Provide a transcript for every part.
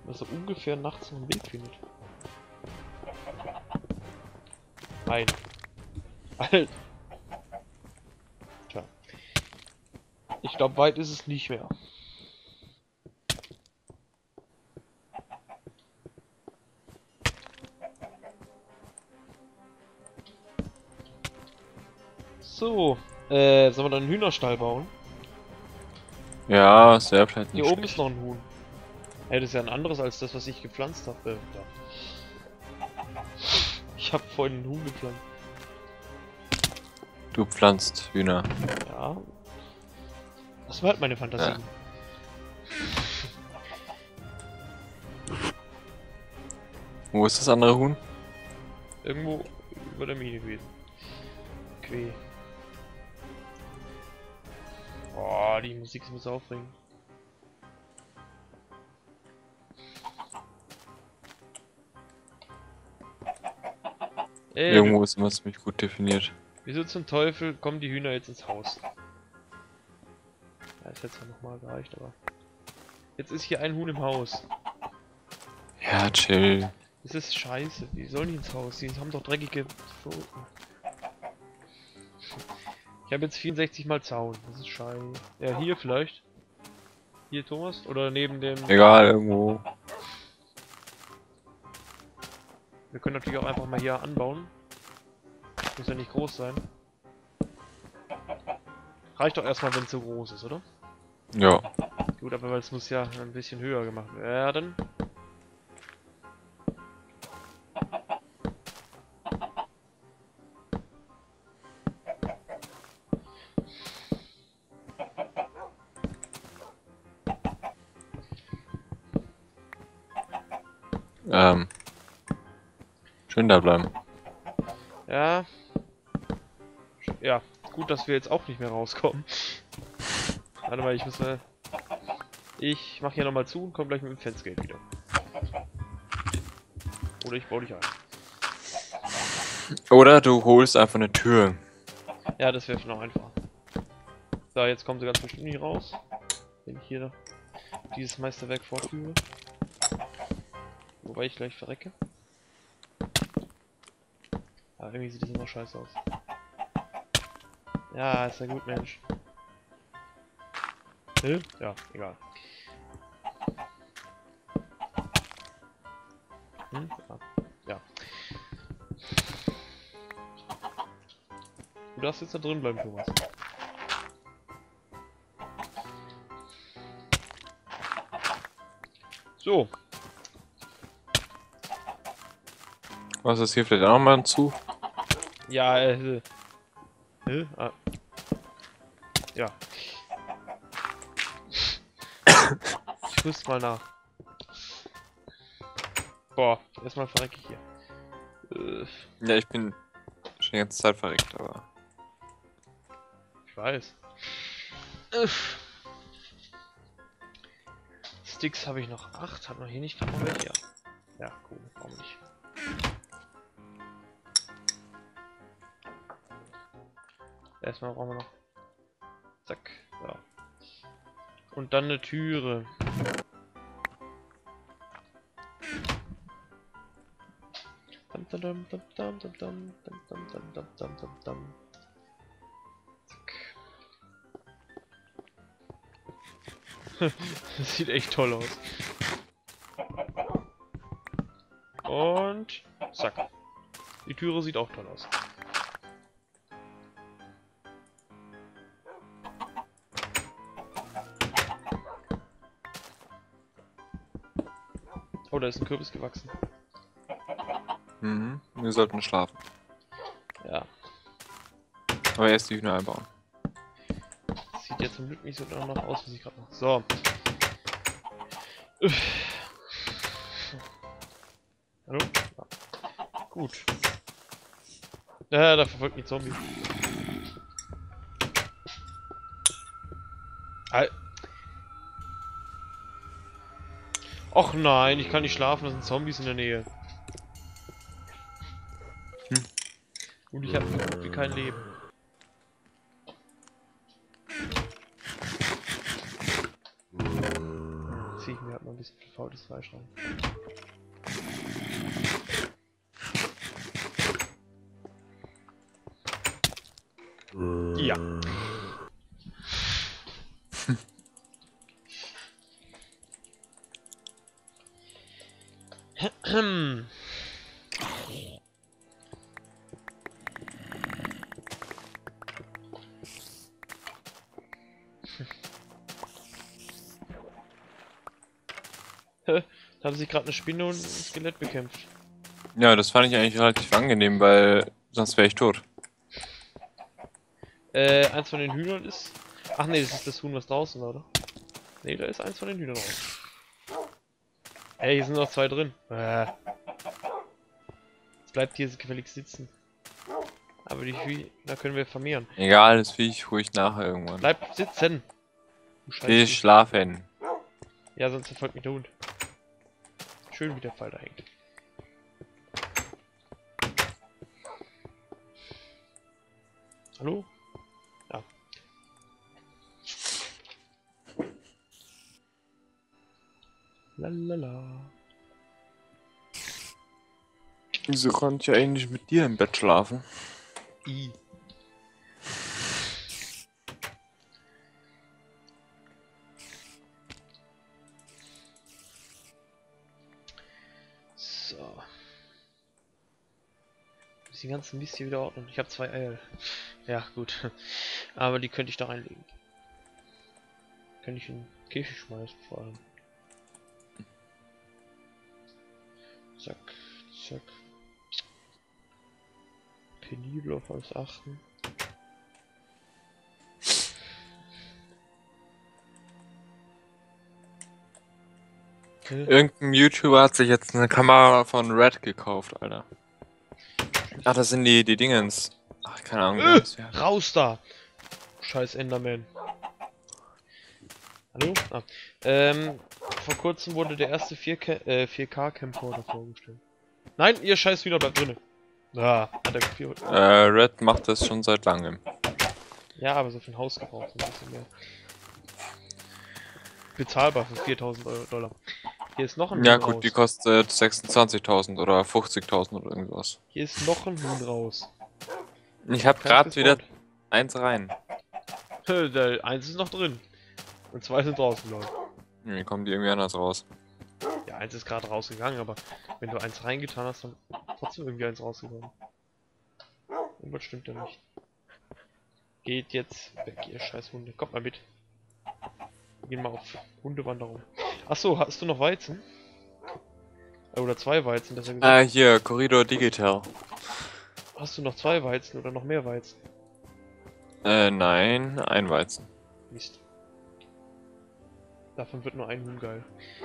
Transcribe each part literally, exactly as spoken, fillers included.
dass er ungefähr nachts einen Weg findet. Nein. Alter. Tja. Ich glaube, weit ist es nicht mehr. So. Äh, sollen wir dann einen Hühnerstall bauen? Ja, sehr vielleicht nicht. Hier oben schlecht. ist noch ein Huhn. Hey, das ist ja ein anderes als das, was ich gepflanzt habe. Äh, da. Ich habe vorhin einen Huhn gepflanzt. Du pflanzt Hühner. Ja. Das war halt meine Fantasie. Ja. Wo ist das andere Huhn? Irgendwo über der Mine gewesen. Okay. Boah, die Musik ist mir so aufregend. Ey, Irgendwo ist immer ziemlich gut definiert. wieso zum Teufel kommen die Hühner jetzt ins Haus? Ja, das hätte zwar nochmal gereicht, aber... Jetzt ist hier ein Huhn im Haus. Ja, chill. Das ist scheiße. Die sollen nicht ins Haus. Die haben doch dreckige Pfoten. Ich habe jetzt vierundsechzig mal Zaun. Das ist scheiße. Ja, hier vielleicht. Hier, Thomas? Oder neben dem... Egal, irgendwo. Wir können natürlich auch einfach mal hier anbauen. Muss ja nicht groß sein. Reicht doch erstmal, wenn es so groß ist, oder? Ja. Gut, aber es muss ja ein bisschen höher gemacht werden. Ähm. Schön da bleiben. Ja. Ja, gut, dass wir jetzt auch nicht mehr rauskommen. Warte mal, ich muss mal... Ich mache hier nochmal zu und komme gleich mit dem Fenstergate wieder. Oder ich baue dich ein. Oder du holst einfach eine Tür. Ja, das wäre noch einfacher. So, jetzt kommen sie ganz bestimmt nicht raus. Wenn ich hier dieses Meisterwerk fortführe. Wobei ich gleich verrecke. Aber irgendwie sieht das immer scheiße aus. Ja, ist ja gut, Mensch. Hä? Ja, egal. Hm? Ja. Ja. Du darfst jetzt da drin bleiben, Thomas. So. Was ist hier vielleicht auch noch mal zu? Ja, äh. Hä? Ah. Ja. Ich rüst mal nach. Boah, erstmal verrecke ich hier. Äh, Ja, ich bin schon die ganze Zeit verreckt, aber. ich weiß. Äh. Sticks habe ich noch acht. Hat noch hier nicht noch welche? Ja. Ja, cool. Warum nicht? Erstmal brauchen wir noch. Zack. Ja. Und dann eine Türe. Dum, dum, dum, dum, dum, dum, dum, dum, dum, dum, dum, dum, dum. Zack. Das sieht echt toll aus. Und zack. Die Türe sieht auch toll aus. Oh, da ist ein Kürbis gewachsen. Mhm. Wir sollten schlafen. Ja. Aber erst die Hühner einbauen. Sieht ja zum Glück nicht so danach aus, wie ich gerade mache. So. Uff. Hallo? Ja. Gut. Ja, da verfolgt mich Zombie. Al Och nein, ich kann nicht schlafen, da sind Zombies in der Nähe. Hm. Und ich habe so gut wie kein Leben. Zieh ich mir halt mal ein bisschen verfaultes Fleisch rein. Ja. Da haben sich gerade eine Spinne und ein Skelett bekämpft. Ja, das fand ich eigentlich relativ angenehm, weil sonst wäre ich tot. Äh, eins von den Hühnern ist... Ach nee, das ist das Huhn, was draußen war, oder? Nee, da ist eins von den Hühnern raus. Ey, hier sind noch zwei drin. Äh. Jetzt bleibt hier gefällig sitzen. Aber die Hühner können wir vermehren. Egal, das Viech ruhig nachher irgendwann. Bleib sitzen! Du Scheiße. Geh schlafen. Ja, sonst verfolgt mich der Hund. Schön, wie der Pfeil da hängt. Hallo? Ja. Lalala. Wieso konnte ich eigentlich mit dir im Bett schlafen? I. So. Muss den ganzen Mist hier wieder ordnen. Ich habe zwei Eier. Ja, gut. Aber die könnte ich da reinlegen. Könnte ich in den Käfig schmeißen, vor allem. Zack, zack. Penibel auf alles achten. Irgendein YouTuber hat sich jetzt eine Kamera von Red gekauft, Alter. Ach, das sind die, die Dingens. Ach, keine Ahnung. Äh, was wir- raus da! Scheiß Enderman. Hallo? Ah. Ähm, vor kurzem wurde der erste vier K Camcorder vorgestellt. Nein, ihr scheiß wieder bleibt drinne. Ah, hat er geführt. Äh, Red macht das schon seit langem. Ja, aber so für ein Haus gebraucht ein bisschen mehr. Bezahlbar für viertausend Euro Dollar. Hier ist noch ein Ja Huhn gut, raus. die kostet sechsundzwanzigtausend oder fünfzigtausend oder irgendwas. Hier ist noch ein Huhn raus. Ich hab Keins grad wieder gespawnt. eins rein. Der eins ist noch drin. Und zwei sind draußen, Leute. Wie kommen die irgendwie anders raus? Ja, eins ist gerade rausgegangen, aber wenn du eins reingetan hast, dann trotzdem irgendwie eins rausgegangen. Irgendwas stimmt da nicht. Geht jetzt weg, ihr scheiß Hunde. Kommt mal mit. Wir gehen mal auf Hundewanderung. Achso, hast du noch Weizen? Äh, Oder zwei Weizen, das gesagt. Ah, hier, Corridor Digital. Hast du noch zwei Weizen oder noch mehr Weizen? Äh, nein, ein Weizen. Mist. Davon wird nur ein Huhn geil.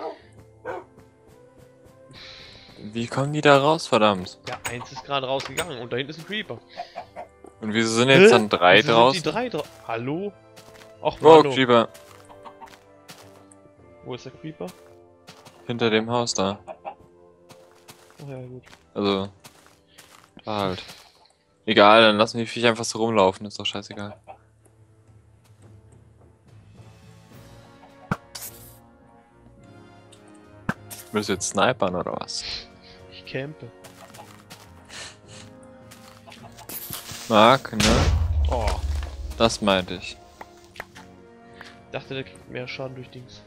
Wie kommen die da raus, verdammt? Ja, eins ist gerade rausgegangen und da hinten ist ein Creeper. Und wieso sind jetzt dann drei Wieso draußen? Sind die drei dra Hallo? Och, Oh, Mano. Creeper. Wo ist der Creeper? Hinter dem Haus da. Ach ja, gut. Also, da halt. Egal, dann lassen wir die Viecher einfach so rumlaufen, ist doch scheißegal. Willst du jetzt snipern oder was? Ich campe. Mark, ne? Oh. Das meinte ich. Ich dachte, der kriegt mehr Schaden durch Dings.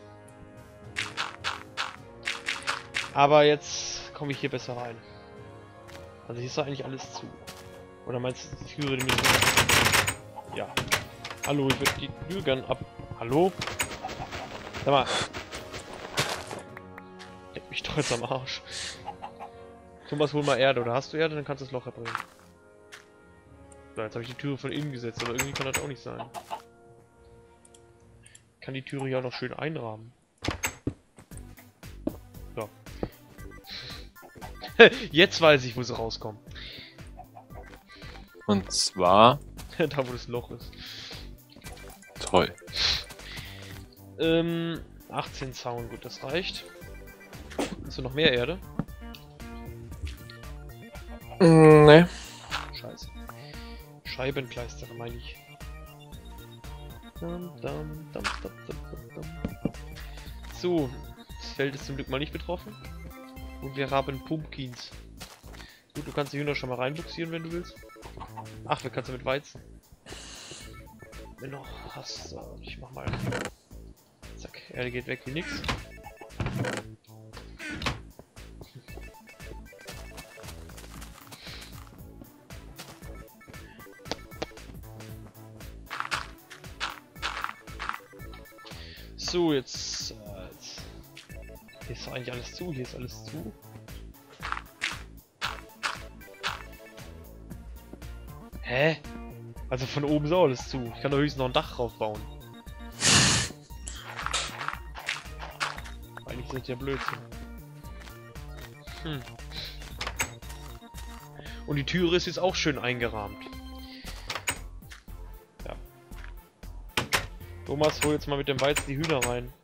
Aber jetzt komme ich hier besser rein. Also hier ist doch eigentlich alles zu. Oder meinst du, die Türe, die mir so... Ja. Hallo, ich würde die Tür gern ab... Hallo? Sag mal. Leck mich doch jetzt am Arsch. Thomas, hol mal Erde. Oder hast du Erde? Dann kannst du das Loch erbringen. So, jetzt habe ich die Türe von innen gesetzt. Aber irgendwie kann das auch nicht sein. Ich kann die Türe ja auch noch schön einrahmen. So. Jetzt weiß ich, wo sie rauskommen. Und zwar... Da, wo das Loch ist. Toll. Ähm, achtzehn Zaun, gut, das reicht. Hast du noch mehr Erde? Mm, ne. Scheiße. Scheibenkleister, meine ich. Dum, dum, dum, dum, dum, dum, dum. So, Feld ist zum Glück mal nicht betroffen. Und wir haben Pumpkins. Gut, du kannst die Hühner schon mal reinbuxieren, wenn du willst. Ach, wir kannst du mit Weizen. Wenn du noch hast. So, ich mach mal. Zack, er geht weg wie nix. So, jetzt, äh, jetzt. Hier ist doch eigentlich alles zu, hier ist alles zu. Hä? Also von oben ist auch alles zu. Ich kann doch höchstens noch ein Dach drauf bauen. Eigentlich ist das ja Blödsinn. Hm. Und die Türe ist jetzt auch schön eingerahmt. Ja. Thomas, hol jetzt mal mit dem Weizen die Hühner rein.